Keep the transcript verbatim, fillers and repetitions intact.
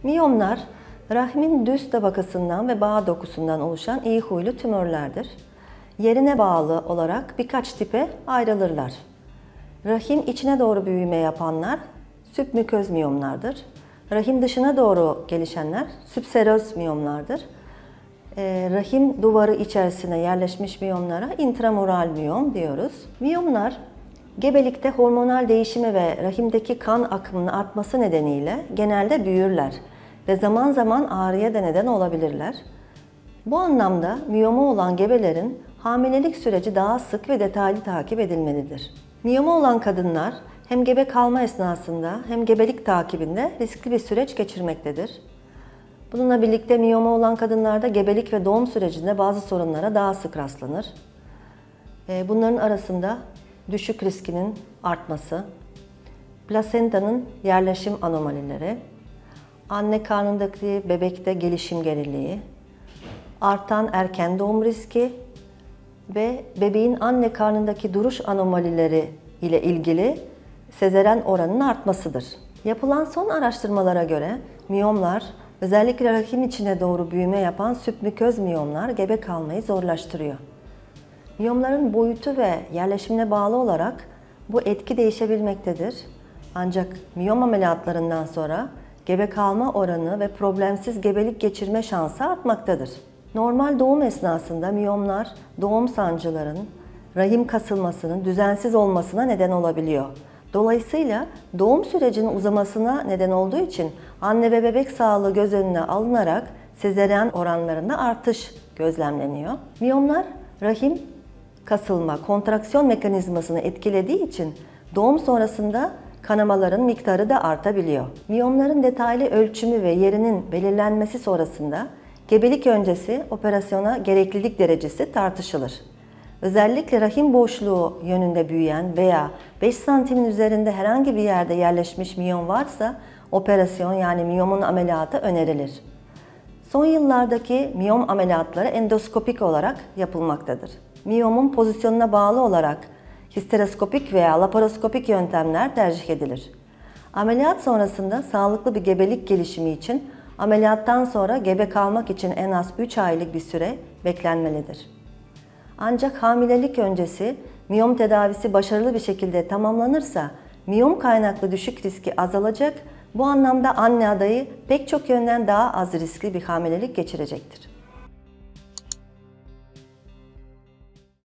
Miyomlar, rahmin düz tabakasından ve bağ dokusundan oluşan iyi huylu tümörlerdir. Yerine bağlı olarak birkaç tipe ayrılırlar. Rahim içine doğru büyüme yapanlar sübmüköz miyomlardır. Rahim dışına doğru gelişenler sübseröz miyomlardır. E, rahim duvarı içerisine yerleşmiş miyomlara intramural miyom diyoruz. Miyomlar gebelikte hormonal değişimi ve rahimdeki kan akımının artması nedeniyle genelde büyürler ve zaman zaman ağrıya da neden olabilirler. Bu anlamda miyomu olan gebelerin hamilelik süreci daha sık ve detaylı takip edilmelidir. Miyomu olan kadınlar hem gebe kalma esnasında hem gebelik takibinde riskli bir süreç geçirmektedir. Bununla birlikte miyomu olan kadınlarda gebelik ve doğum sürecinde bazı sorunlara daha sık rastlanır. Bunların arasında düşük riskinin artması, plasentanın yerleşim anomalileri, anne karnındaki bebekte gelişim geriliği, artan erken doğum riski ve bebeğin anne karnındaki duruş anomalileri ile ilgili sezeren oranının artmasıdır. Yapılan son araştırmalara göre miyomlar, özellikle rahim içine doğru büyüme yapan sübmüköz miyomlar gebe kalmayı zorlaştırıyor. Miyomların boyutu ve yerleşimine bağlı olarak bu etki değişebilmektedir. Ancak miyom ameliyatlarından sonra gebe kalma oranı ve problemsiz gebelik geçirme şansı artmaktadır. Normal doğum esnasında miyomlar doğum sancılarının, rahim kasılmasının düzensiz olmasına neden olabiliyor. Dolayısıyla doğum sürecinin uzamasına neden olduğu için anne ve bebek sağlığı göz önüne alınarak sezeryan oranlarında artış gözlemleniyor. Miyomlar rahim kasılma, kontraksiyon mekanizmasını etkilediği için doğum sonrasında kanamaların miktarı da artabiliyor. Miyomların detaylı ölçümü ve yerinin belirlenmesi sonrasında gebelik öncesi operasyona gereklilik derecesi tartışılır. Özellikle rahim boşluğu yönünde büyüyen veya beş santimin üzerinde herhangi bir yerde yerleşmiş miyom varsa operasyon yani miyomun ameliyatı önerilir. Son yıllardaki miyom ameliyatları endoskopik olarak yapılmaktadır. Miyomun pozisyonuna bağlı olarak histeroskopik veya laparoskopik yöntemler tercih edilir. Ameliyat sonrasında sağlıklı bir gebelik gelişimi için ameliyattan sonra gebe kalmak için en az üç aylık bir süre beklenmelidir. Ancak hamilelik öncesi miyom tedavisi başarılı bir şekilde tamamlanırsa miyom kaynaklı düşük riski azalacak, bu anlamda anne adayı pek çok yönden daha az riskli bir hamilelik geçirecektir.